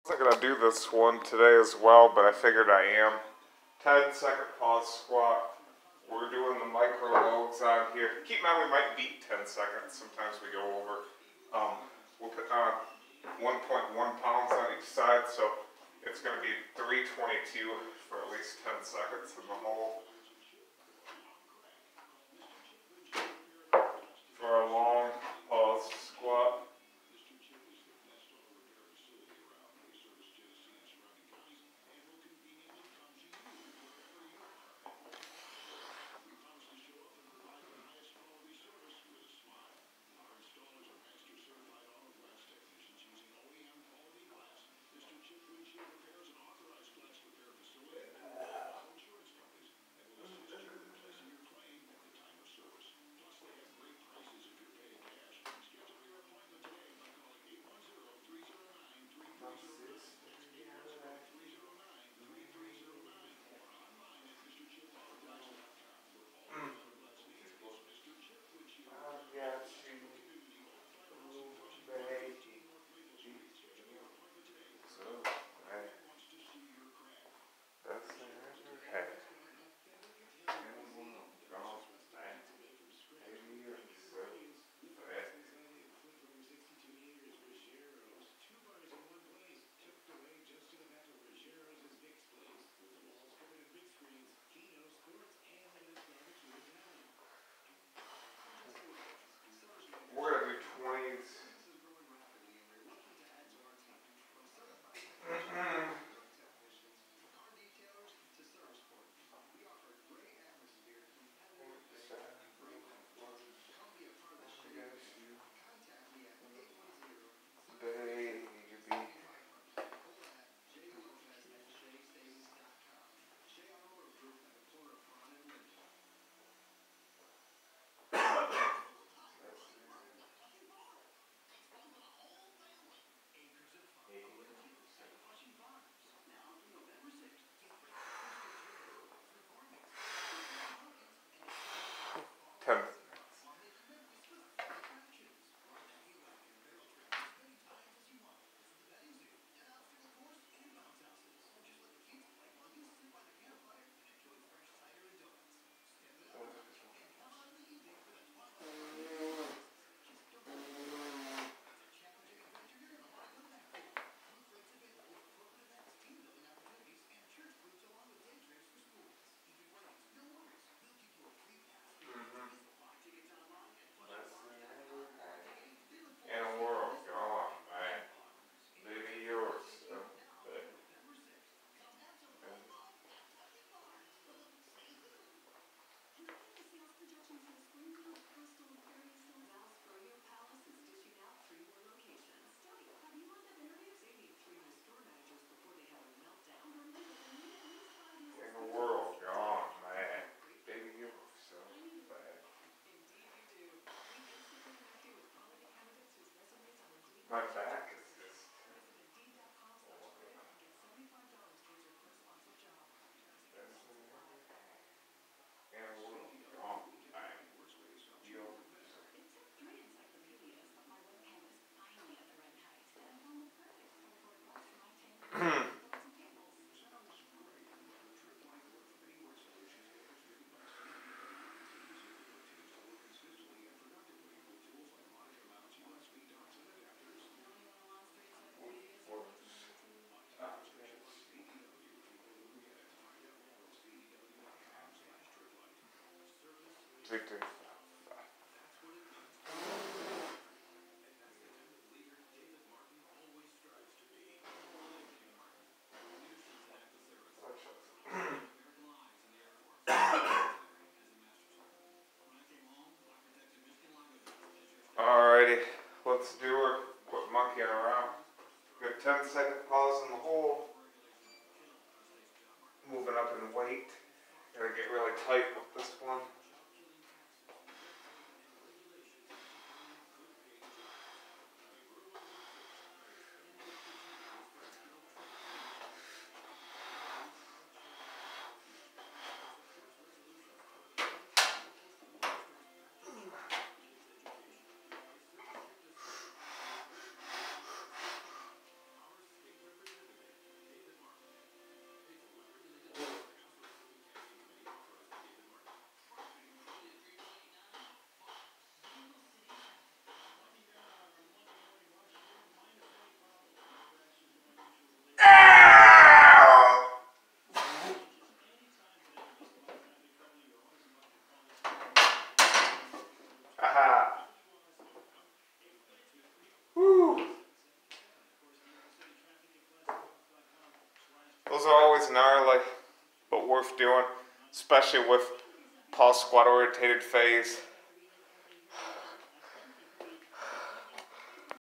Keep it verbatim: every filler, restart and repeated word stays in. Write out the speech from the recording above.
I wasn't gonna do this one today as well, but I figured I am. ten second pause squat. We're doing the micro loads on here. Keep in mind we might beat ten seconds. Sometimes we go over. Um, we'll put on one point one pounds on each side, so it's gonna be three twenty-two for at least ten seconds in the hole. For a long pause squat. We're gonna do twenties. ten. In a world gone, man. Baby yours. In a world gone, man. Baby yours. So bad. My back is just. In a world gone, man. Victor. Alrighty, let's do it. Quit monkeying around. Good ten second pause in the hole. Moving up in weight. Gotta get really tight with this one. Those are always gnarly, but worth doing, especially with pause squat orientated phase.